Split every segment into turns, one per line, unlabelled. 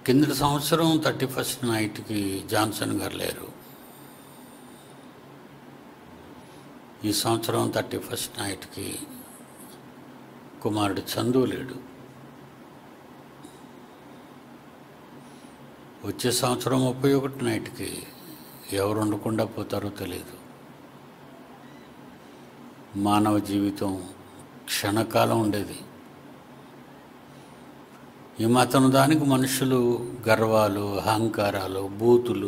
కిందటి సంవత్సరం 31st నైట్కి జాన్సన్ గారు లేరు. ఈ సంవత్సరం 31st నైట్కి కుమారుడు చందు లేడు. వచ్చే సంవత్సరం 31 నైట్కి ఎవరు ఉండకుండా పోతారో తెలియదు. మానవ జీవితం క్షణకాలం ఉండేది. ఈ మాత్రం దానికి మనుషులు గర్వాలు, అహంకారాలు, బూతులు,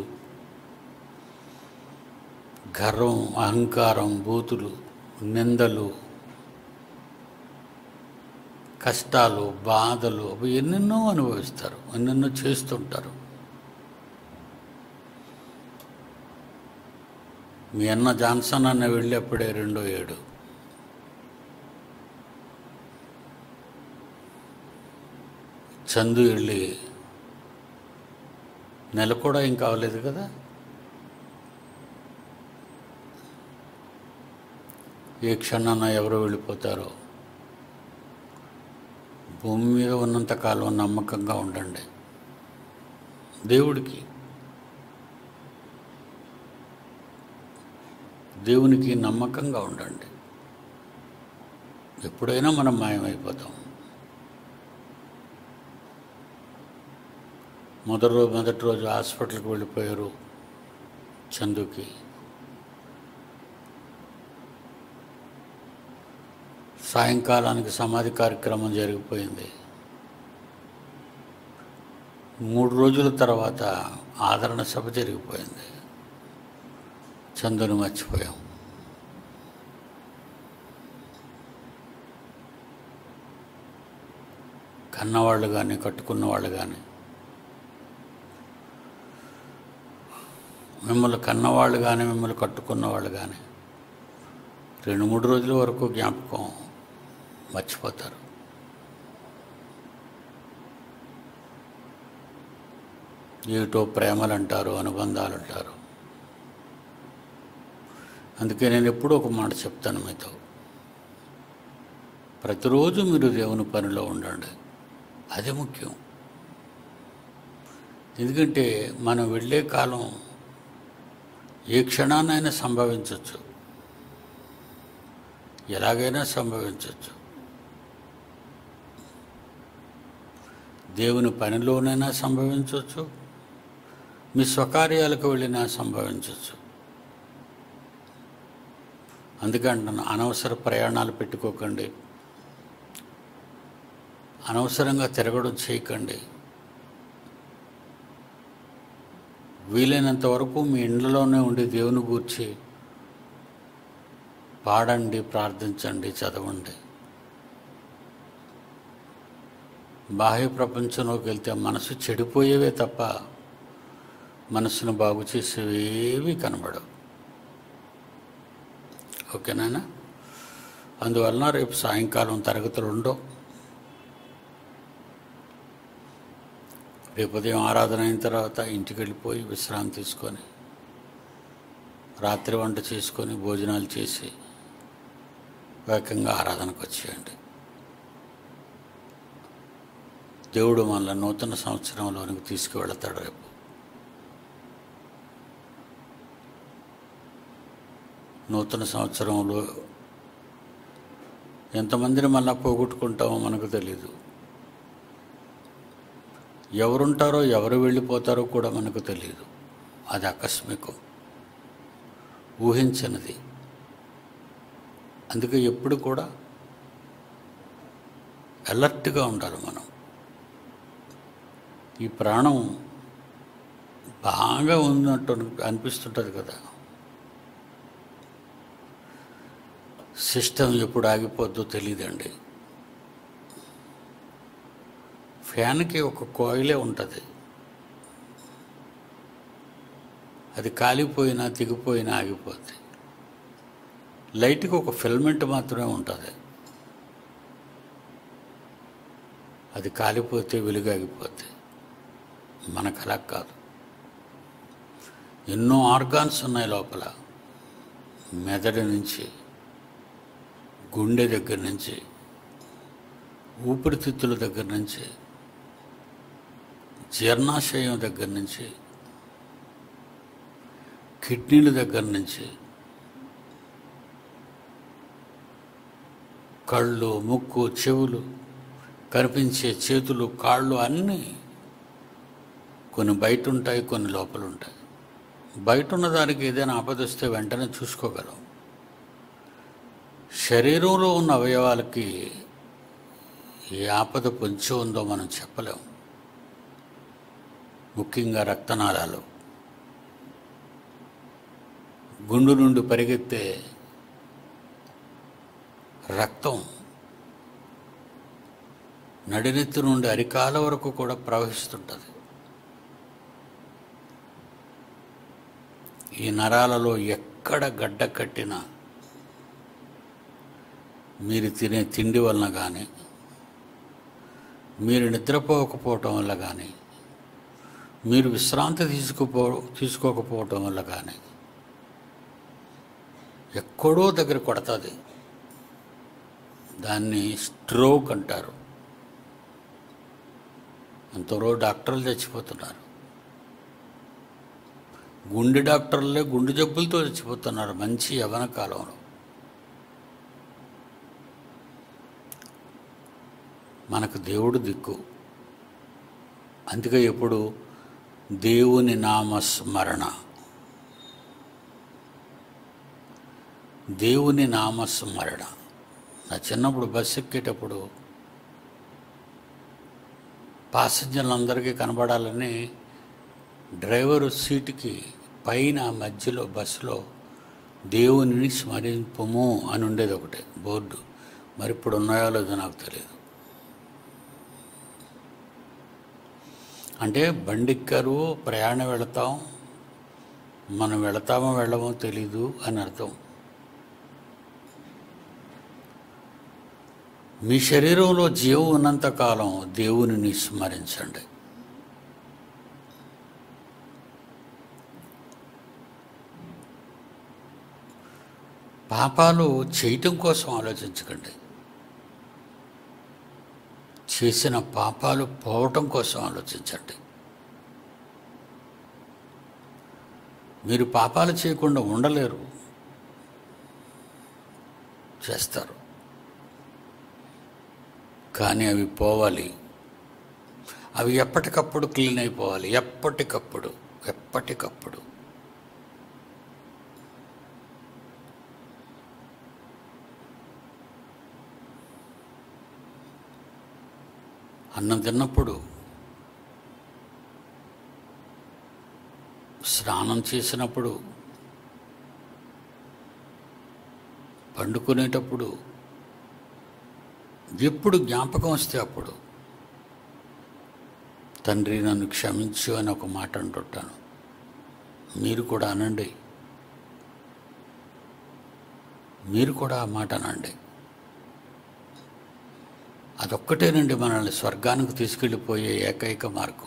గర్వం, అహంకారం, బూతులు, నిందలు, కష్టాలు, బాధలు అవి ఎన్నెన్నో అనుభవిస్తారు, ఎన్నెన్నో చేస్తుంటారు. మీ అన్న జాన్సన్ అన్న వెళ్ళి అప్పుడే 2వ ఏడు. చందు వెళ్ళి నెల కూడా ఏం కావలేదు కదా. ఏ క్షణాన ఎవరో వెళ్ళిపోతారో. భూమి మీద ఉన్నంతకాలం నమ్మకంగా ఉండండి. దేవునికి నమ్మకంగా ఉండండి. ఎప్పుడైనా మనం మాయమైపోతాం. మొదటి రోజు హాస్పిటల్కి వెళ్ళిపోయారు చందుకి. సాయంకాలానికి సమాధి కార్యక్రమం జరిగిపోయింది. 3 రోజుల తర్వాత ఆదరణ సభ జరిగిపోయింది. చందుని మర్చిపోయాం. కన్నవాళ్ళు కానీ, కట్టుకున్న వాళ్ళు కానీ, మిమ్మల్ని కన్నవాళ్ళు కానీ, మిమ్మల్ని కట్టుకున్న వాళ్ళు కానీ 2-3 రోజుల వరకు జ్ఞాపకం మర్చిపోతారు. ఏటో ప్రేమలు అంటారు, అనుబంధాలు అంటారు. అందుకే నేను ఎప్పుడూ ఒక మాట చెప్తాను మీతో, ప్రతిరోజు మీరు దేవుని పనిలో ఉండండి. అదే ముఖ్యం. ఎందుకంటే మనం వెళ్ళే కాలం ఏ క్షణాన్నైనా సంభవించవచ్చు, ఎలాగైనా సంభవించవచ్చు. దేవుని పనిలోనైనా సంభవించవచ్చు, మీ స్వకార్యాలకు వెళ్ళినా సంభవించవచ్చు. అందుకంటున్నాను, అనవసర ప్రయాణాలు పెట్టుకోకండి, అనవసరంగా తిరగడం చేయకండి. వీలైనంత వరకు మీ ఇండ్లలోనే ఉండి దేవుని గూర్చి పాడండి, ప్రార్థించండి, చదవండి. బాహ్య ప్రపంచంలోకి వెళ్తే మనసు చెడిపోయేవే తప్ప మనసును బాగు చేసేవేవి కనబడవు. ఓకేనా? అందువలన రేపు సాయంకాలం తరగతులు ఉండవు. రేపు ఉదయం ఆరాధన అయిన తర్వాత ఇంటికి వెళ్ళిపోయి విశ్రాంతి తీసుకొని, రాత్రి వంట చేసుకొని, భోజనాలు చేసి వేగంగా ఆరాధనకు వచ్చేయండి. దేవుడు మనల్ని నూతన సంవత్సరంలోనికి తీసుకువెళతాడు. రేపు నూతన సంవత్సరంలో ఎంతమందిని మళ్ళా పోగొట్టుకుంటామో మనకు తెలీదు. ఎవరుంటారో, ఎవరు వెళ్ళిపోతారో కూడా మనకు తెలియదు. అది ఆకస్మికం, ఊహించనిది. అందుకే ఎప్పుడు కూడా అలర్ట్గా ఉండాలి మనం. ఈ ప్రాణం బాగా ఉన్నట్టు అనిపిస్తుంటుంది కదా. సిస్టమ్ ఎప్పుడు ఆగిపోద్దో తెలియదండి. ఫ్యాన్కి ఒక కాయిలే ఉంటుంది, అది కాలిపోయినా తెగిపోయినా ఆగిపోద్ది. లైట్కి ఒక ఫిల్మెంట్ మాత్రమే ఉంటుంది, అది కాలిపోతే వెలుగు ఆగిపోద్ది. మనకు అలా కాదు. ఎన్నో ఆర్గాన్స్ ఉన్నాయి లోపల. మెదడు నుంచి, గుండె దగ్గర నుంచి, ఊపిరితిత్తుల దగ్గర నుంచి జీర్ణాశయం దగ్గర నుంచి, కిడ్నీల దగ్గర నుంచి, కళ్ళు, ముక్కు, చెవులు, కనిపించే చేతులు, కాళ్ళు అన్నీ కొన్ని బయట ఉంటాయి, కొన్ని లోపల ఉంటాయి. బయట ఉన్నదానికి ఏదైనా ఆపద వస్తే వెంటనే చూసుకోగలం. శరీరంలో ఉన్న అవయవాలకి ఏ ఆపద పొంచి ఉందో మనం చెప్పలేం. ముఖ్యంగా రక్తనాళాలు, గుండు నుండి పరిగెత్తే రక్తం నడినెత్తి నుండి అరికాల వరకు కూడా ప్రవహిస్తుంటుంది. ఈ నరాలలో ఎక్కడ గడ్డ కట్టినా మీరు తినే తిండి వలన కానీ, మీరు నిద్రపోకపోవటం వల్ల కానీ, మీరు విశ్రాంతి తీసుకోకపోవటం వల్ల కానీ ఎక్కడో దగ్గర కొడుతుంది. దాన్ని స్ట్రోక్ అంటారు. ఎంతరో డాక్టర్లు చచ్చిపోతున్నారు. గుండె డాక్టర్లే గుండె జబ్బులతో చచ్చిపోతున్నారు మంచి యవ్వన కాలంలో. మనకు దేవుడు దిక్కు. అందుకే ఎప్పుడు దేవుని నామస్మరణ, దేవుని నామస్మరణ. నా చిన్నప్పుడు బస్సు ఎక్కేటప్పుడు పాసెంజర్లందరికీ కనబడాలని డ్రైవరు సీటుకి పైన మధ్యలో బస్సులో దేవునిని స్మరింపుము అని ఉండేది ఒకటే బోర్డు. మరి ఇప్పుడు ఉన్నాయో లేదో నాకు తెలియదు. అంటే బండిక్కరు, ప్రయాణం వెళతాం, మనం వెళతామో వెళ్ళమో తెలీదు అని అర్థం. మీ శరీరంలో జీవం ఉన్నంతకాలం దేవునిని స్మరించండి. పాపాలు చేయటం కోసం ఆలోచించకండి. చేసిన పాపాలు పోవటం కోసం ఆలోచించండి. మీరు పాపాలు చేయకుండా ఉండలేరు, చేస్తారు. కానీ అవి పోవాలి. అవి ఎప్పటికప్పుడు క్లీన్ అయిపోవాలి. ఎప్పటికప్పుడు. అన్నం తిన్నప్పుడు, స్నానం చేసినప్పుడు, పండుకునేటప్పుడు, ఎప్పుడు జ్ఞాపకం వస్తే అప్పుడు తండ్రి నన్ను క్షమించు అని ఒక మాట అంటుంటాను. మీరు కూడా అనండి. మీరు కూడా ఆ మాట అనండి. అదొక్కటేనండి మనల్ని స్వర్గానికి తీసుకెళ్ళిపోయే ఏకైక మార్గం.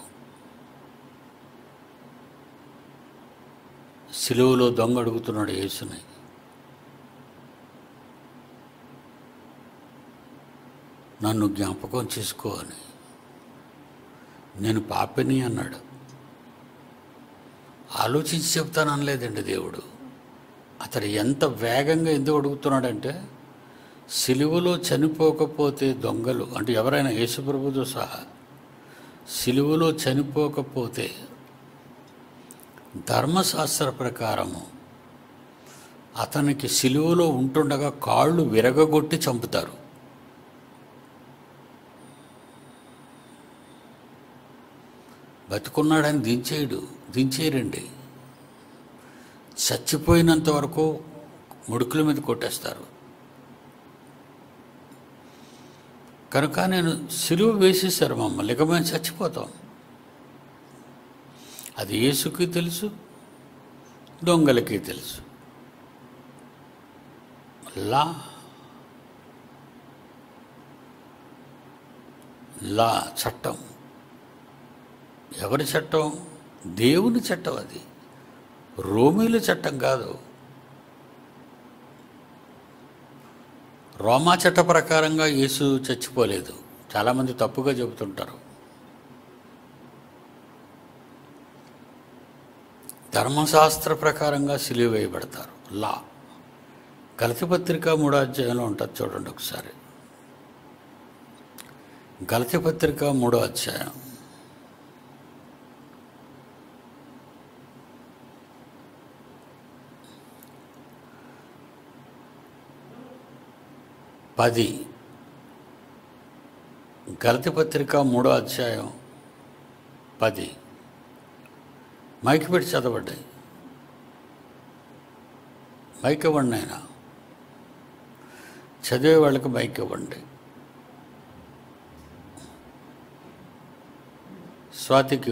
సిలువలో దొంగ అడుగుతున్నాడు యేసుని, నన్ను జ్ఞాపకం చేసుకో అని. నేను పాపిని అన్నాడు. ఆలోచించి చెప్తాను అనలేదండి దేవుడు. అతడు ఎంత వేగంగా ఎందుకు అడుగుతున్నాడంటే, సిలువలో చనిపోకపోతే దొంగలు, అంటే ఎవరైనా యేసుప్రభుతో సహా సిలువలో చనిపోకపోతే ధర్మశాస్త్ర ప్రకారము అతనికి సిలువలో ఉంటుండగా కాళ్ళు విరగగొట్టి చంపుతారు. బతుకున్నాడని దించేయరండి. చచ్చిపోయినంత వరకు ముడుకుల మీద కొట్టేస్తారు. కనుక నేను సిలువ వేసేశారు మమ్మల్ని, ఇక మేము చచ్చిపోతాం. అది యేసుకి తెలుసు, దొంగలకి తెలుసు. లా చట్టం. ఎవరి చట్టం? దేవుని చట్టం. అది రోమీల చట్టం కాదు. రోమా చట్ట ప్రకారంగా యేసు చచ్చిపోలేదు. చాలామంది తప్పుగా చెబుతుంటారు. ధర్మశాస్త్ర ప్రకారంగా సిలువ వేయబడతారు. లా. గలతీ పత్రిక 3వ అధ్యాయంలో ఉంటుంది, చూడండి ఒకసారి. గలతీ పత్రిక 3వ అధ్యాయం 10. గలతీ పత్రిక 3వ అధ్యాయం 10. మైక్ పెట్టి చదవండి. మైక్ ఇవ్వండి, అయినా చదివే వాళ్ళకి మైక్ ఇవ్వండి. స్వాతికి.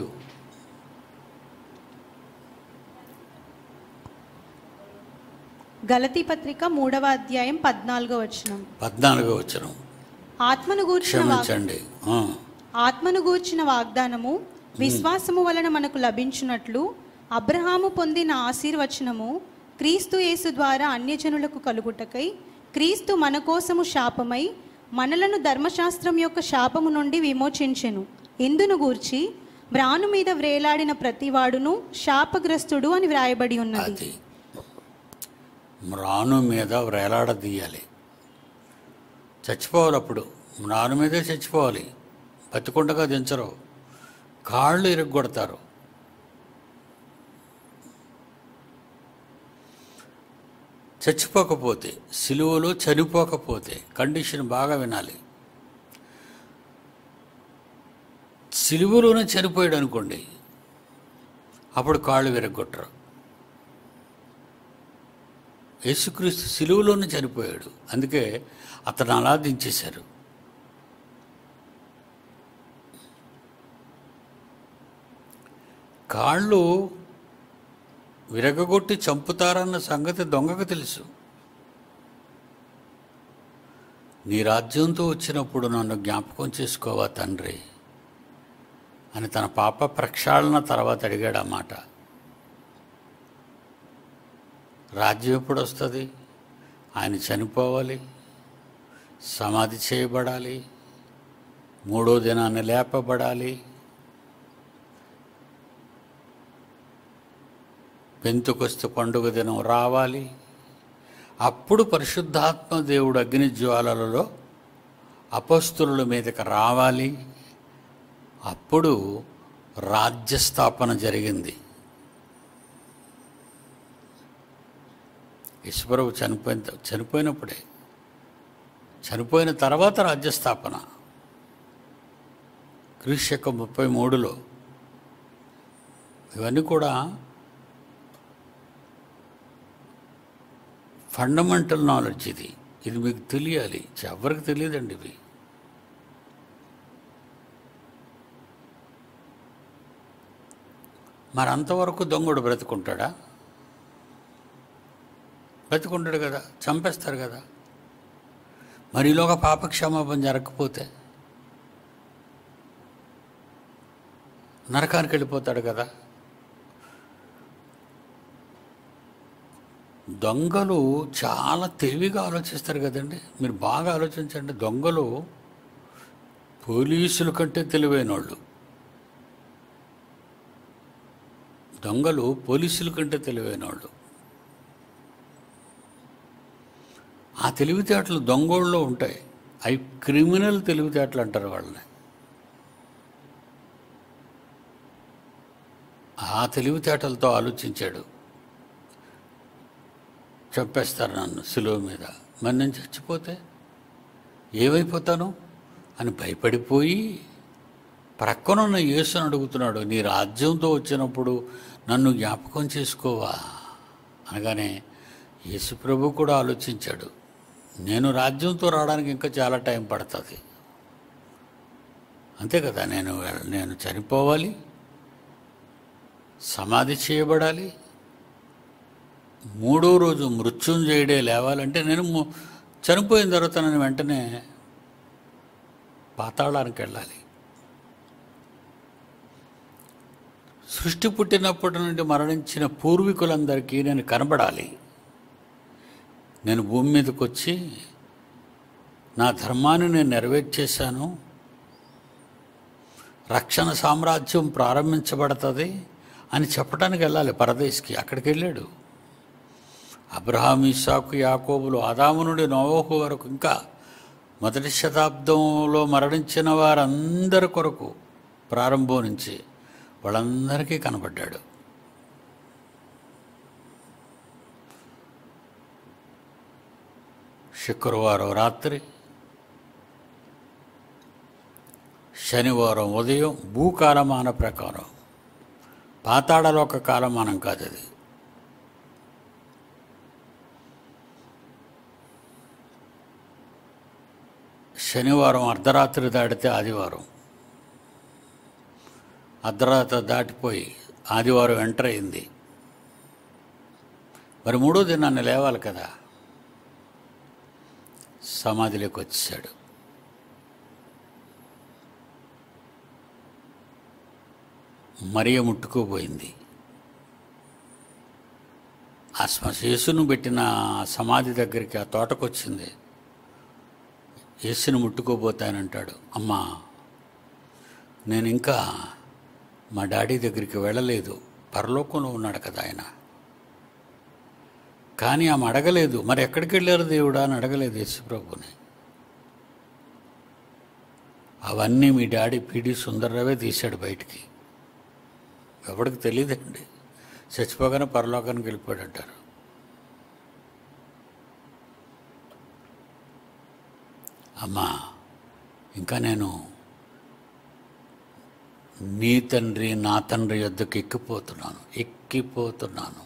గలతీ పత్రిక 3వ అధ్యాయం 14వ వచనం.
14వ వచనం.
ఆత్మను గూర్చిన వాగ్దానము విశ్వాసము వలన మనకు లభించున్నట్లు అబ్రహాము పొందిన ఆశీర్వచనము క్రీస్తు యేసు ద్వారా అన్యజనులకు కలుగుటకై క్రీస్తు మన కోసము శాపమై మనలను ధర్మశాస్త్రం యొక్క శాపము నుండి విమోచించెను. ఇందును గూర్చి మ్రాను మీద వ్రేలాడిన ప్రతివాడును శాపగ్రస్తుడు అని వ్రాయబడి ఉన్నది.
మ్రాను మీద వ్రేలాడదీయాలి, చచ్చిపోవాలి. అప్పుడు మ్రాను మీదే చచ్చిపోవాలి, బతికుండగా దించరు, కాళ్ళు ఇరుగ్గొడతారు. చచ్చిపోకపోతే, సిలువలో చనిపోకపోతే, కండిషన్ బాగా వినాలి. సిలువలోనే చనిపోయాడు అనుకోండి, అప్పుడు కాళ్ళు విరగ్గొట్టరు. యేసుక్రీస్తు సిలువలోనే చనిపోయాడు, అందుకే అతను అలా దించేశారు. కాళ్ళు విరగగొట్టి చంపుతారన్న సంగతి దొంగకు తెలుసు. నీ రాజ్యంతో వచ్చినప్పుడు నన్ను జ్ఞాపకం చేసుకోవా తండ్రి అని తన పాప ప్రక్షాళన తర్వాత అడిగాడు ఆ మాట. రాజ్యం ఎప్పుడు వస్తుంది? ఆయన చనిపోవాలి, సమాధి చేయబడాలి, 3వ దినాన్ని లేపబడాలి, పెంతెకొస్తు పండుగ దినం రావాలి, అప్పుడు పరిశుద్ధాత్మ దేవుడు అగ్ని జ్వాలలలో అపొస్తలుల మీదకి రావాలి. అప్పుడు రాజ్యస్థాపన జరిగింది. యేసుప్రభు చనిపోయినప్పుడే, చనిపోయిన తర్వాత రాజ్యస్థాపన. క్రీస్తు 33లో. ఇవన్నీ కూడా ఫండమెంటల్ నాలెడ్జ్. ఇది మీకు తెలియాలి, ఎవరికి తెలియదండి ఇవి. మరి అంతవరకు దొంగడు బ్రతుకుంటాడా? బ్రతుకుంటాడు కదా, చంపేస్తారు కదా. మరి ఈలోగా పాపక్షమాపణ జరగకపోతే నరకానికి వెళ్ళిపోతాడు కదా. దొంగలు చాలా తెలివిగా ఆలోచిస్తారు కదండి. మీరు బాగా ఆలోచించండి. దొంగలు పోలీసుల కంటే తెలివైన వాళ్ళు. దొంగలు పోలీసుల కంటే తెలివైన వాళ్ళు. ఆ తెలివితేటలు దొంగోళ్ళలో ఉంటాయి. అవి క్రిమినల్ తెలివితేటలు అంటారు వాళ్ళని. ఆ తెలివితేటలతో ఆలోచించాడు, చంపేస్తారు నన్ను సిలువ మీద, మరి నేను చచ్చిపోతే ఏమైపోతాను అని భయపడిపోయి ప్రక్కనున్న యేసుని అడుగుతున్నాడు, నీ రాజ్యంతో వచ్చినప్పుడు నన్ను జ్ఞాపకం చేసుకోవా అనగానే యేసు ప్రభు కూడా ఆలోచించాడు, నేను రాజ్యంతో రావడానికి ఇంకా చాలా టైం పడుతుంది, అంతే కదా. నేను చనిపోవాలి, సమాధి చేయబడాలి, 3వ రోజు మృత్యుంజయుడే లేవాలంటే నేను చనిపోయిన తర్వాత నేను వెంటనే పాతాళానికి వెళ్ళాలి. సృష్టి పుట్టినప్పటి నుండి మరణించిన పూర్వీకులందరికీ నేను కనబడాలి. నేను భూమి మీదకి వచ్చి నా ధర్మాన్ని నేను నెరవేర్చేశాను, రక్షణ సామ్రాజ్యం ప్రారంభించబడుతుంది, అని చెప్పడానికి వెళ్ళాలి పరదేశ్కి. అక్కడికి వెళ్ళాడు. అబ్రహాం, ఇస్సాకు, యాకోబులు, ఆదాము నుండి నోవహు వరకు, ఇంకా మొదటి శతాబ్దంలో మరణించిన వారందరి కొరకు ప్రారంభం నుంచి వాళ్ళందరికీ కనబడ్డాడు. శుక్రవారం రాత్రి, శనివారం ఉదయం, భూకాలమాన ప్రకారం, పాతాళలోక కాలమానం కాదు అది. శనివారం అర్ధరాత్రి దాటితే ఆదివారం, అర్ధరాత్రి దాటిపోయి ఆదివారం ఎంటర్ అయింది. మరి మూడో దినాన్ని లేవాలి కదా. సమాధిలోకి వచ్చేసాడు. మరియ ముట్టుకోబోయింది. ఆ యేసును పెట్టిన సమాధి దగ్గరికి, ఆ తోటకు వచ్చింది. యేసుని ముట్టుకోబోతానంటాడు. అమ్మా, నేను ఇంకా మా డాడీ దగ్గరికి వెళ్ళలేదు, పరలోకంలో ఉన్నాడు కదా ఆయన. కానీ ఆమె అడగలేదు, మరి ఎక్కడికి వెళ్ళారు దేవుడా అని అడగలేదు యేసుప్రభుని. అవన్నీ మీ డాడీ పిడి సుందర్రావే తీశాడు బయటికి. ఎవరికి తెలియదండి. చచ్చిపోగానే పరలోకానికి వెళ్ళిపోయాడు అంటారు. అమ్మా, ఇంకా నేను నీ తండ్రి నా తండ్రి యొద్దకు ఎక్కిపోతున్నాను,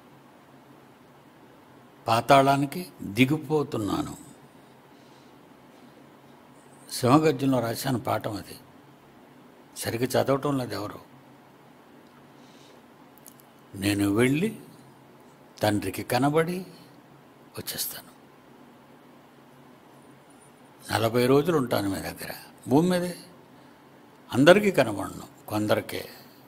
పాతాళానికి దిగిపోతున్నాను. సింహగర్జంలో రాశాను పాఠం, అది సరిగ్గా చదవటం లేదు ఎవరు. నేను వెళ్ళి తండ్రికి కనబడి వచ్చేస్తాను. 40 రోజులు ఉంటాను మీ దగ్గర, భూమి మీదే. అందరికీ కనబడను, కొందరికే.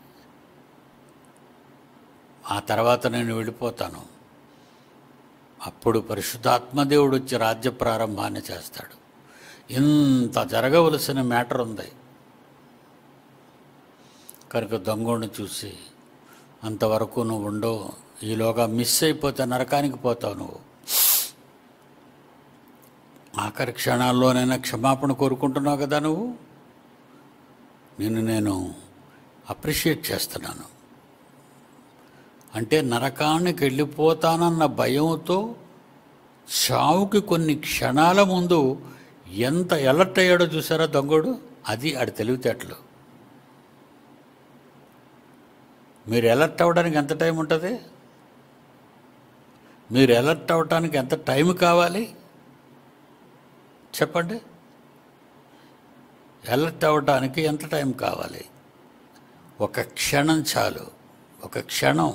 ఆ తర్వాత నేను వెళ్ళిపోతాను. అప్పుడు పరిశుద్ధాత్మదేవుడు వచ్చి రాజ్య ప్రారంభాన్ని చేస్తాడు. ఇంత జరగవలసిన మ్యాటర్ ఉంది కనుక దొంగోడిని చూసి అంతవరకు నువ్వు ఉండవు, ఈలోగా మిస్ అయిపోతే నరకానికి పోతావు నువ్వు. ఆఖరి క్షణాల్లోనైనా క్షమాపణ కోరుకుంటున్నావు కదా నువ్వు. నేను అప్రిషియేట్ చేస్తున్నాను. అంటే నరకానికి వెళ్ళిపోతానన్న భయంతో చావుకి కొన్ని క్షణాల ముందు ఎంత ఎలర్ట్ అయ్యాడో చూసారా దొంగోడు. అది ఆడి తెలివితేటలు. మీరు ఎలర్ట్ అవ్వడానికి ఎంత టైం ఉంటుంది? మీరు ఎలర్ట్ అవ్వడానికి ఎంత టైం కావాలి చెప్పండి? ఎలర్ట్ అవ్వడానికి ఎంత టైం కావాలి? ఒక క్షణం చాలు. ఒక క్షణం.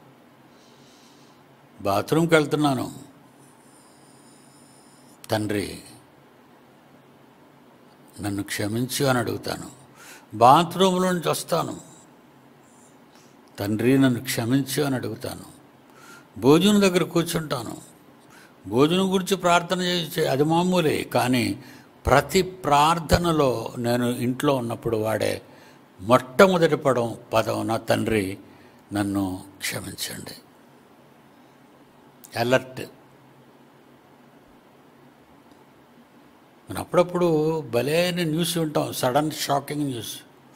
బాత్రూమ్కి వెళ్తున్నాను, తండ్రి నన్ను క్షమించు అని అడుగుతాను. బాత్రూంలో నుంచి వస్తాను, తండ్రి నన్ను క్షమించు అని అడుగుతాను. భోజనం దగ్గర కూర్చుంటాను, భోజనం గురించి ప్రార్థన చేసే అది మామూలే. కానీ ప్రతి ప్రార్థనలో నేను ఇంట్లో ఉన్నప్పుడు వాడే మొట్టమొదటి పదం నా తండ్రి నన్ను క్షమించండి. అలర్ట్. మనం అప్పుడప్పుడు భలేని న్యూస్ వింటాం, సడన్ షాకింగ్ న్యూస్.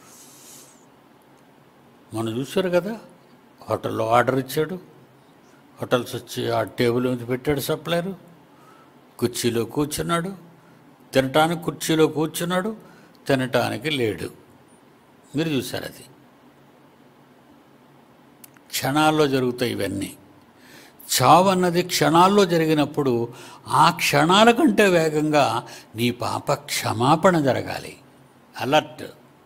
మనం చూసారు కదా, హోటల్లో ఆర్డర్ ఇచ్చాడు, హోటల్స్ వచ్చి ఆ టేబుల్ మీద పెట్టాడు సప్లైరు, కుర్చీలో కూర్చున్నాడు, తినటానికి కుర్చీలో కూర్చున్నాడు, తినటానికి లేడు. మీరు చూసారు. అది క్షణాల్లో జరుగుతాయి ఇవన్నీ. చావు అన్నది క్షణాల్లో జరిగినప్పుడు ఆ క్షణాల కంటే వేగంగా నీ పాప క్షమాపణ జరగాలి. అలర్ట్.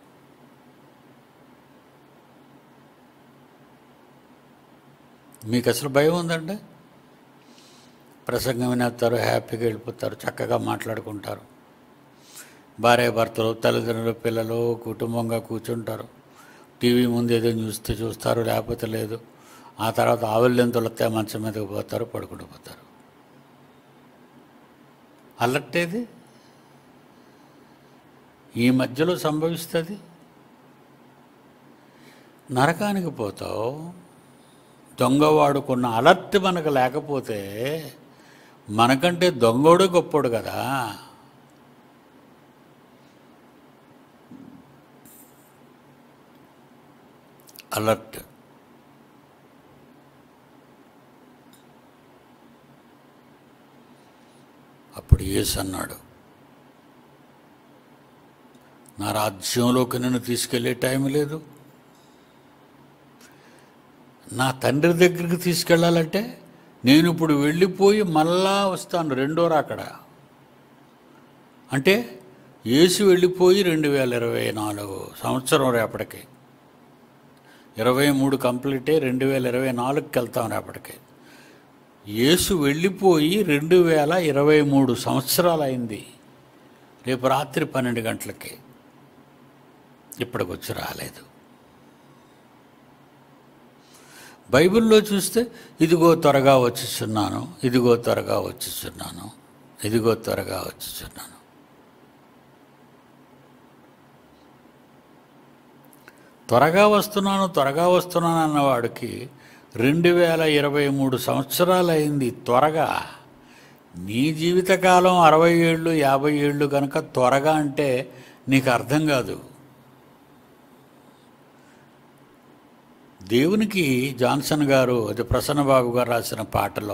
మీకు అసలు భయం ఉందండి? ప్రసంగం వినేస్తారు, హ్యాపీగా వెళ్ళిపోతారు, చక్కగా మాట్లాడుకుంటారు, భార్య భర్తలు, తల్లిదండ్రులు, పిల్లలు కుటుంబంగా కూర్చుంటారు, టీవీ ముందు ఏదో చూస్తే చూస్తారు, లేకపోతే లేదు. ఆ తర్వాత ఆవులెంతులతో మంచం మీదకి పోతారు, పడుకుండిపోతారు. అలర్ట్ ఏది ఈ మధ్యలో సంభవిస్తుంది. నరకానికి పోతావు. దొంగవాడుకున్న అలర్ట్ మనకు లేకపోతే మనకంటే దొంగోడు గొప్పోడు కదా. అలర్ట్. అప్పుడు యేసు అన్నాడు, నా రాజ్యంలోకి నిన్ను తీసుకెళ్ళే టైం లేదు. నా తండ్రి దగ్గరికి తీసుకెళ్ళాలంటే నేను ఇప్పుడు వెళ్ళిపోయి మళ్ళా వస్తాను, రెండో రాకడ. అంటే యేసు వెళ్ళిపోయి 2024 సంవత్సరం రేపటికి, 23 కంప్లీటే, 2024కి వెళ్తాం రేపటికి. యేసు వెళ్ళిపోయి 2023 సంవత్సరాలు అయింది. రేపు రాత్రి 12 గంటలకి ఇప్పటికొచ్చి రాలేదు. బైబిల్లో చూస్తే ఇదిగో త్వరగా వచ్చేస్తున్నాను, ఇదిగో త్వరగా వచ్చేస్తున్నాను, ఇదిగో త్వరగా వచ్చేస్తున్నాను. త్వరగా వస్తున్నాను, త్వరగా వస్తున్నాను అన్నవాడికి 2023 సంవత్సరాలు అయింది. త్వరగా నీ జీవితకాలం 60 ఏళ్ళు 50 ఏళ్ళు కనుక త్వరగా అంటే నీకు అర్థం కాదు. దేవునికి జాన్సన్ గారు, అది ప్రసన్నబాబు గారు రాసిన పాటలో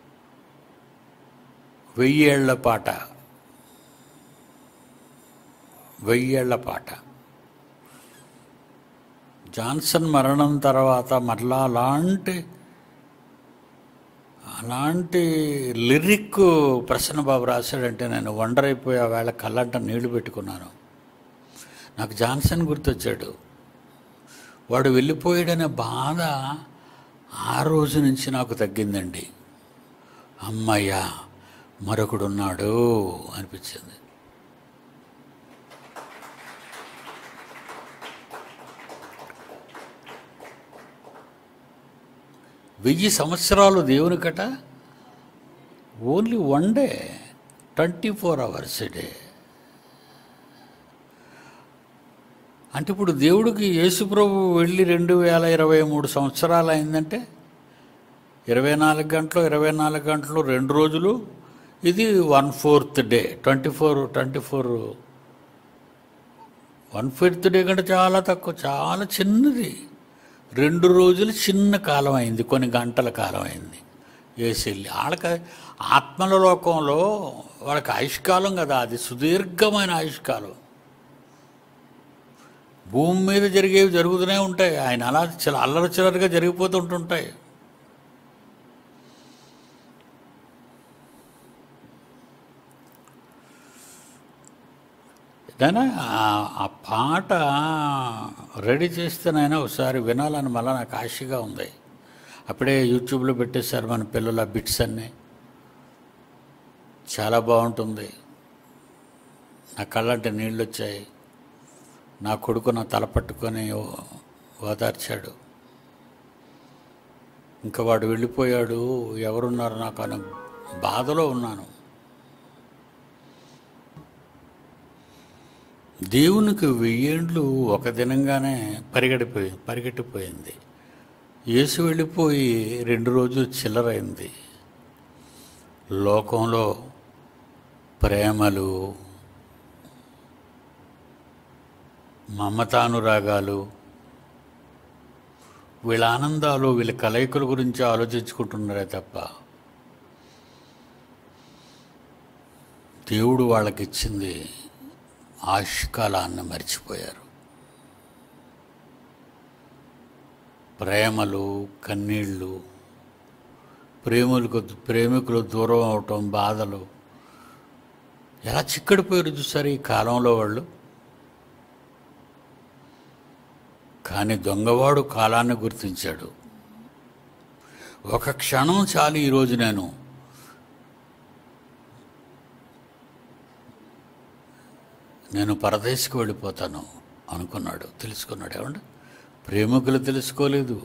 1000 ఏళ్ల పాట, 1000 ఏళ్ల పాట. జాన్సన్ మరణం తర్వాత మరలా అలాంటి లిరిక్ ప్రసన్నబాబు రాశాడంటే నేను వండర్ అయిపోయి ఆ వేళ కళ్ళంట నీళ్లు పెట్టుకున్నాను. నాకు జాన్సన్ గుర్తొచ్చాడు. వాడు వెళ్ళిపోయాడనే బాధ ఆ రోజు నుంచి నాకు తగ్గిందండి. అమ్మయ్యా మరొకడున్నాడు అనిపించింది. వెయ్యి సంవత్సరాలు దేవునికట only one day, 24 hours a day. అంటే ఇప్పుడు దేవుడికి యేసుప్రభు వెళ్ళి 2023 సంవత్సరాలు అయిందంటే 24 గంటలు 24 గంటలు 2 రోజులు, ఇది 1/4 డే. 24 1/5 డే కంటే చాలా తక్కువ, చాలా చిన్నది. 2 రోజులు చిన్న కాలం అయింది, కొన్ని గంటల కాలం అయింది. యేసెళ్ళి వాళ్ళకి ఆత్మల లోకంలో వాళ్ళకి ఆయుష్కాలం కదా, అది సుదీర్ఘమైన ఆయుష్కాలం. భూమి మీద జరిగేవి జరుగుతూనే ఉంటాయి, ఆయన అలా అల్లరి చిల్లరగా జరిగిపోతుంటుంటాయి. నాయనా ఆ పాట రెడీ చేస్తేనైనా ఒకసారి వినాలని మళ్ళీ నాకు ఆశగా ఉంది. అప్పుడే యూట్యూబ్లో పెట్టేశారు మన పిల్లల బిట్స్ అన్నీ. చాలా బాగుంటుంది. నా కళ్ళంటే నీళ్ళు వచ్చాయి. నా కొడుకు నా తల పట్టుకొని ఓదార్చాడు. ఇంకా వాడు వెళ్ళిపోయాడు, ఎవరున్నారు నాకు అనే బాధలో ఉన్నాను. దేవునికి 1000 ఏండ్లు ఒక దినంగానే పరిగెట్టిపోయింది. యేసు వెళ్ళిపోయి 2 రోజులు చిల్లరైంది. లోకంలో ప్రేమలు, మమతానురాగాలు, వీళ్ళ ఆనందాలు, వీళ్ళ కలయికల గురించి ఆలోచించుకుంటున్నారే తప్ప దేవుడు వాళ్ళకిచ్చింది ఆయుష్కాలాన్ని మర్చిపోయారు. ప్రేమలు, కన్నీళ్ళు, ప్రేమికులు దూరం అవటం, బాధలు, ఎలా చిక్కడిపోయారు చూసారు ఈ కాలంలో వాళ్ళు. కానీ దొంగవాడు కాలాన్ని గుర్తించాడు. ఒక క్షణం చాలు, ఈరోజు నేను పరదేశికి వెళ్ళిపోతాను అనుకున్నాడు, తెలుసుకున్నాడు. ఏమండి, ప్రేమికులు తెలుసుకోలేదు.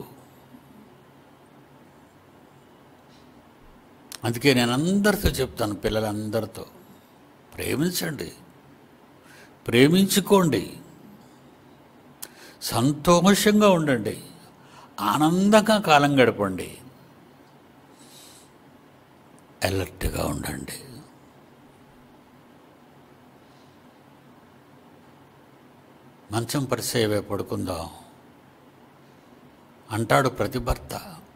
అందుకే నేను అందరితో చెప్తాను, పిల్లలందరితో ప్రేమించండి, ప్రేమించుకోండి. సంతోషంగా ఉండండి, ఆనందంగా కాలం గడపండి, అలర్ట్గా ఉండండి. మంచం పరిసేవే పడుకుందాం అంటాడు ప్రతి భర్త.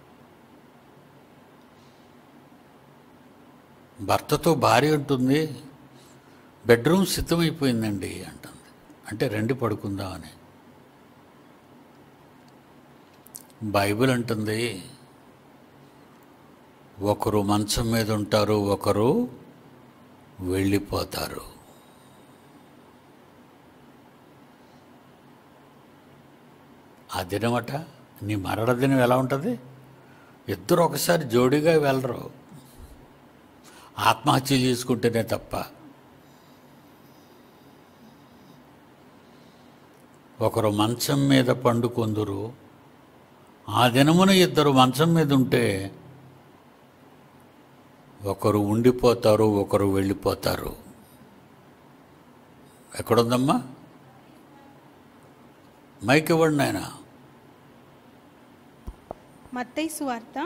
భర్తతో భార్య ఉంటుంది, బెడ్రూమ్ సిద్ధమైపోయిందండి అంటుంది. అంటే రండి పడుకుందామని. బైబిల్ అంటుంది ఒకరు మంచం మీద ఉంటారు, ఒకరు వెళ్ళిపోతారు. ఆ దినమట నీ మరణ దినం ఎలా ఉంటుంది? ఇద్దరు ఒకసారి జోడీగా వెళ్ళరు, ఆత్మహత్య చేసుకుంటేనే తప్ప. ఒకరు మంచం మీద పండుకొందురు, ఆ దినమున ఇద్దరు మంచం మీద ఉంటే ఒకరు ఉండిపోతారు, ఒకరు వెళ్ళిపోతారు. ఎక్కడుందమ్మా? మైక్ ఇవ్వండి నాయన.
మత్తయి సువార్త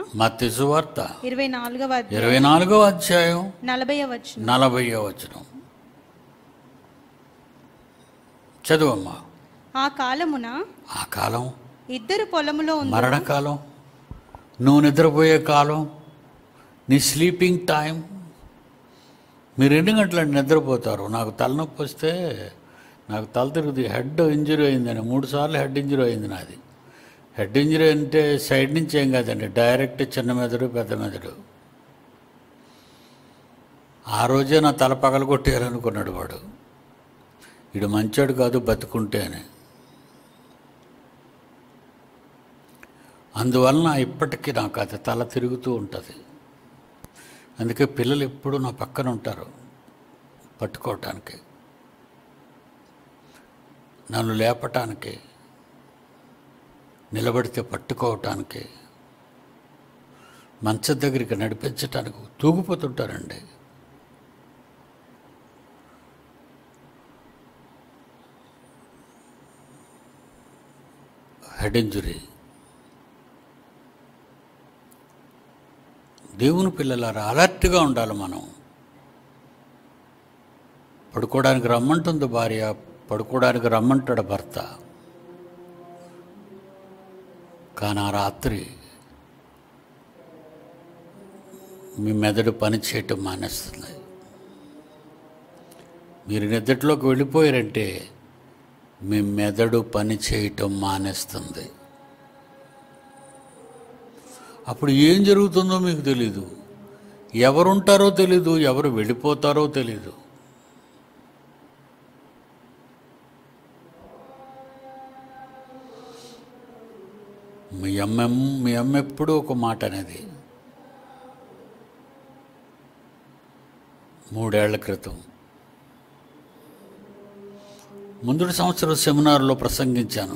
24వ అధ్యాయం
40వ వచనం.
చదువమ్మా.
ఆ కాలమున,
ఆ కాలం
ఇద్దరు పొలములో
మరణకాలం, నువ్వు నిద్రపోయే కాలం, నీ స్లీపింగ్ టైం. మీరు ఎన్ని గంటలంటే నిద్రపోతారు? నాకు తలనొప్పి వస్తే, నాకు తల తిరుగుతుంది, హెడ్ ఇంజరీ అయిందని 3 సార్లు హెడ్ ఇంజరీ అయింది నాది. హెడ్ ఇంజరీ అంటే సైడ్ నుంచి ఏం కాదండి, డైరెక్ట్ చిన్న మెదడు పెద్ద మెదడు. ఆ రోజే నా తల పగలగొట్టారనుకున్నాడు వాడు. వీడు మంచోడు కాదు బతుకుంటే అని. అందువలన ఇప్పటికీ నాకు అది తల తిరుగుతూ ఉంటుంది. అందుకే పిల్లలు ఎప్పుడూ నా పక్కన ఉంటారు పట్టుకోవటానికి, నన్ను లేపటానికి, నిలబడితే పట్టుకోవటానికి, మంచం దగ్గరికి నడిపించటానికి తూగిపోతుంటారండి. Head injury. దేవుని పిల్లలారా, అలర్ట్గా ఉండాలి మనం. పడుకోవడానికి రమ్మంటుంది భార్య, పడుకోవడానికి రమ్మంటాడు భర్త. కానీ ఆ రాత్రి మీ మెదడు పని చేయటం మానేస్తుంది. మీరు నిద్రలోకి వెళ్ళిపోయారంటే మీ మెదడు పని చేయటం మానేస్తుంది. అప్పుడు ఏం జరుగుతుందో మీకు తెలీదు, ఎవరుంటారో తెలీదు, ఎవరు వెళ్ళిపోతారో తెలీదు. మీ అమ్మ ఎప్పుడూ ఒక మాట అనేది, 3 ఏళ్ల క్రితం ముందు సంవత్సరం సెమినార్లో ప్రసంగించాను,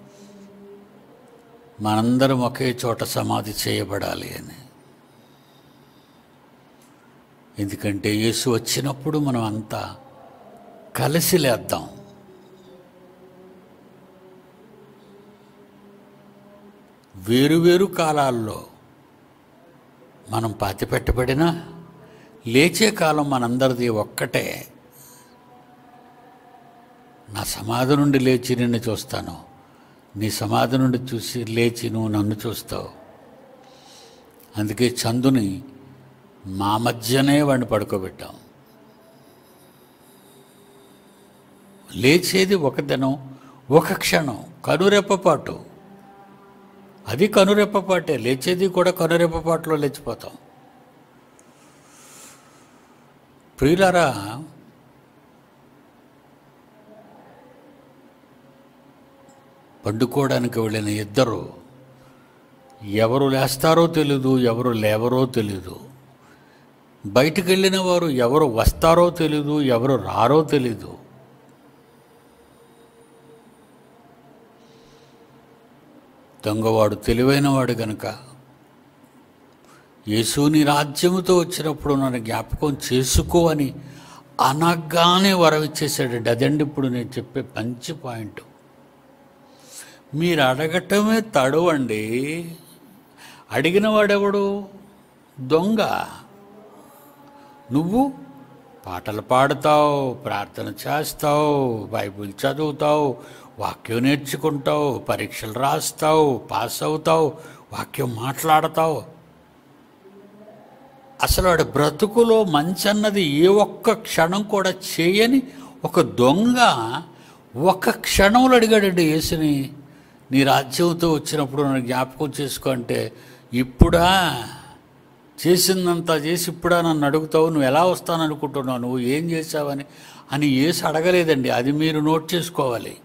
మనందరం ఒకే చోట సమాధి చేయబడాలి అని. ఎందుకంటే యేసు వచ్చినప్పుడు మనం అంతా కలిసి లేద్దాం. వేరువేరు కాలాల్లో మనం పాతిపెట్టబడినా లేచే కాలం మనందరిది ఒక్కటే. నా సమాధి నుండి లేచి నిన్ను చూస్తాను, నీ సమాధి నుండి చూసి లేచి నువ్వు నన్ను చూస్తావు. అందుకే చందుని మా మధ్యనే వాడిని పడుకోబెట్టాం. లేచేది ఒక దినం, ఒక క్షణం, కనురెప్పపాటు. అది కనురెప్పపాటే, లేచేది కూడా కనురెప్పపాటులో లేచిపోతాం. ప్రియులారా, పండుకోవడానికి వెళ్ళిన ఇద్దరు ఎవరు లేస్తారో తెలీదు, ఎవరు లేవరో తెలీదు. బయటికి వెళ్ళిన వారు ఎవరు వస్తారో తెలీదు, ఎవరు రారో తెలీదు. దొంగవాడు తెలివైనవాడు గనుక యేసుని రాజ్యముతో వచ్చినప్పుడు నన్ను జ్ఞాపకం చేసుకో అని అనగానే వరం ఇచ్చేసాడండి. అదండి ఇప్పుడు నేను చెప్పే మంచి పాయింట్. మీరు అడగటమే తడువండి. అడిగిన వాడెవడు? దొంగ. నువ్వు పాటలు పాడుతావు, ప్రార్థన చేస్తావు, బైబిల్ చదువుతావు, వాక్యం నేర్చుకుంటావు, పరీక్షలు రాస్తావు, పాస్ అవుతావు, వాక్యం మాట్లాడతావు. అసలు వాడి బ్రతుకులో మంచి అన్నది ఏ ఒక్క క్షణం కూడా చేయని ఒక దొంగ ఒక క్షణంలో అడిగాడండి యేసుని, నీ రాజ్యంతో వచ్చినప్పుడు నన్ను జ్ఞాపకం చేసుకో అంటే, ఇప్పుడా చేసిందంతా చేసి ఇప్పుడా నన్ను అడుగుతావు, నువ్వు ఎలా వస్తాననుకుంటున్నావు, నువ్వు ఏం చేసావని అని యేసు అడగలేదండి. అది మీరు నోట్ చేసుకోవాలి.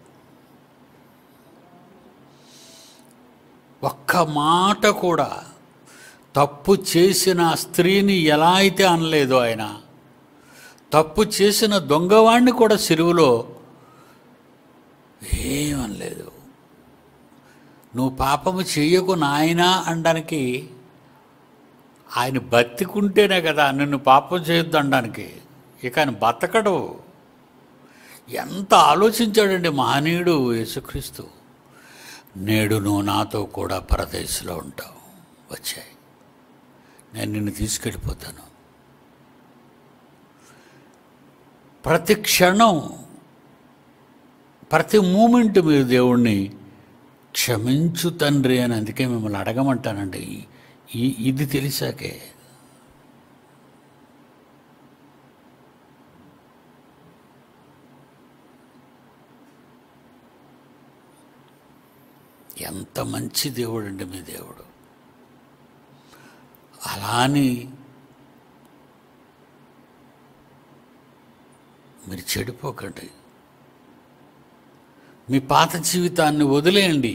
ఒక్క మాట కూడా తప్పు చేసిన స్త్రీని ఎలా అయితే అనలేదు ఆయన, తప్పు చేసిన దొంగవాణ్ణి కూడా సిలువలో ఏమనలేదు. నువ్వు పాపము చెయ్యకు నాయనా అనడానికి ఆయన బతికుంటేనే కదా నిన్ను పాపం చేయొద్దు అనడానికి. ఇక ఆయన బతకడు. ఎంత ఆలోచించాడండి మహనీయుడు యేసుక్రీస్తు. నేడు నువ్వు నాతో కూడా పరదేశంలో ఉంటావు, వచ్చాయి, నేను నిన్ను తీసుకెళ్ళిపోతాను. ప్రతి క్షణం, ప్రతి మూమెంట్ మీరు దేవుణ్ణి క్షమించు తండ్రి అని అందుకే మిమ్మల్ని అడగమంటానండి. ఇది తెలిసాకే. ఎంత మంచి దేవుడు అండి మీ దేవుడు. అలా అని మీరు చెడిపోకండి. మీ పాత జీవితాన్ని వదిలేయండి.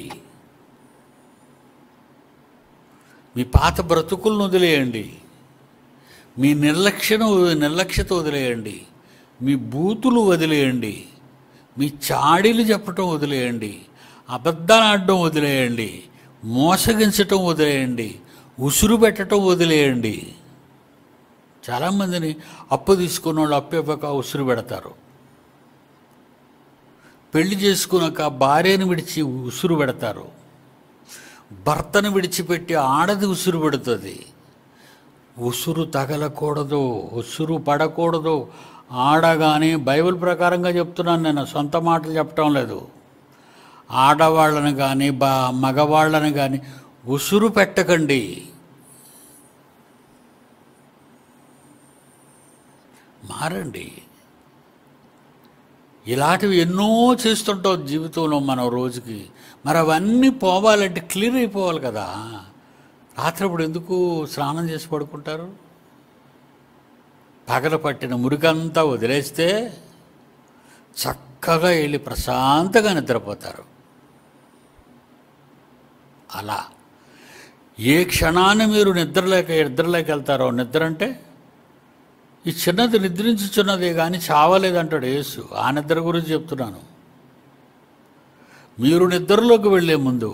మీ పాత బ్రతుకులను వదిలేయండి. మీ నిర్లక్ష్యత వదిలేయండి. మీ బూతులు వదిలేయండి. మీ చాడీలు చెప్పటం వదిలేయండి. అబద్ధాలు ఆడడం వదిలేయండి. మోసగించటం వదిలేయండి. ఉసురు పెట్టడం వదిలేయండి. చాలామందిని అప్పు తీసుకున్న వాళ్ళు అప్పు ఇవ్వక ఉసురు పెడతారు. పెళ్లి చేసుకున్నాక భార్యను విడిచి ఉసురు పెడతారు. భర్తను విడిచిపెట్టి ఆడది ఉసురు పెడుతుంది. ఉసురు తగలకూడదు, ఉసురు పడకూడదు. ఆడగానే బైబిల్ ప్రకారంగా చెప్తున్నాను, నేను సొంత మాటలు చెప్పటం లేదు. ఆడవాళ్ళని కానీ మగవాళ్ళని కానీ ఉసురు పెట్టకండి. మారండి. ఇలాంటివి ఎన్నో చేస్తుంటాం జీవితంలో మనం రోజుకి. మరి అవన్నీ పోవాలంటే క్లియర్ అయిపోవాలి కదా. రాత్రిప్పుడు ఎందుకు స్నానం చేసి పడుకుంటారు? పగల పట్టిన మురికంతా వదిలేస్తే చక్కగా వెళ్ళి ప్రశాంతంగా నిద్రపోతారు. అలా ఏ క్షణాన్ని మీరు నిద్రలోకి వెళ్తారో, నిద్ర అంటే ఈ చిన్నది నిద్రించుచున్నదే కానీ చావలేదంటాడు యేసు. ఆ నిద్ర గురించి చెప్తున్నాను. మీరు నిద్రలోకి వెళ్ళే ముందు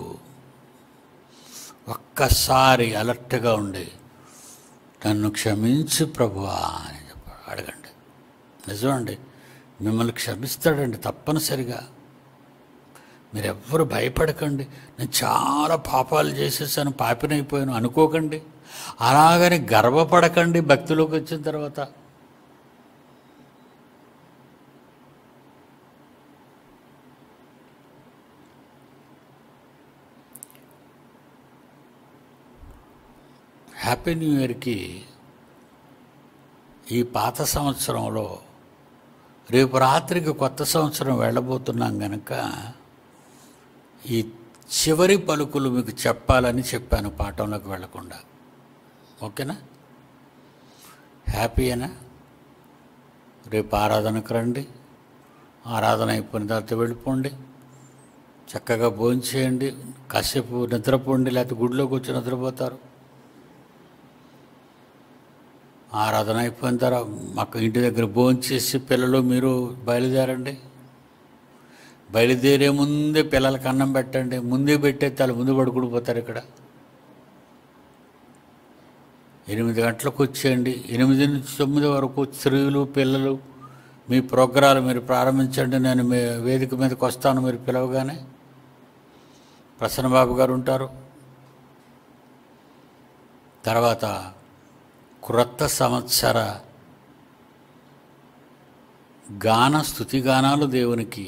ఒక్కసారి అలర్ట్గా ఉండి నన్ను క్షమించు ప్రభువా అని అడగండి. నిజమండి, మిమ్మల్ని క్షమిస్తాడండి తప్పనిసరిగా. మీరెవ్వరు భయపడకండి. నేను చాలా పాపాలు చేసేసాను, పాపినైపోయాను అనుకోకండి. అలాగని గర్వపడకండి భక్తిలోకి వచ్చిన తర్వాత. హ్యాపీ న్యూ ఇయర్కి ఈ పాత సంవత్సరంలో రేపు రాత్రికి కొత్త సంవత్సరం వెళ్ళబోతున్నాం కనుక ఈ చివరి పలుకులు మీకు చెప్పాలని చెప్పాను పాఠంలోకి వెళ్ళకుండా. ఓకేనా? హ్యాపీయేనా? రేపు ఆరాధనకు రండి. ఆరాధన అయిపోయిన తర్వాత వెళ్ళిపోండి. చక్కగా భోజనం చేయండి, కాసేపు నిద్రపోండి, లేకపోతే గుడిలోకి వచ్చి నిద్రపోతారు. ఆరాధన అయిపోయిన తర్వాత మాకు ఇంటి దగ్గర భోజనం చేసి పిల్లలు మీరు బయలుదేరండి. బయలుదేరే ముందే పిల్లలకి అన్నం పెట్టండి. ముందే పెట్టేస్తే వాళ్ళు ముందు పడుకుడిపోతారు. ఇక్కడ 8 గంటలకు వచ్చేయండి. 8 నుంచి 9 వరకు స్త్రీలు పిల్లలు మీ ప్రోగ్రాలు మీరు ప్రారంభించండి. నేను మీ వేదిక మీదకి వస్తాను మీరు పిలవగానే. ప్రసన్నబాబు గారు ఉంటారు. తర్వాత క్రొత్త సంవత్సర స్తుతిగానాలు దేవునికి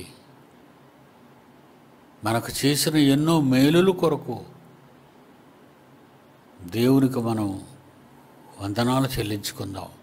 మనకు చేసిన ఎన్నో మేలుల కొరకు దేవునికి మనం వందనాలు చెల్లించుకుందాం.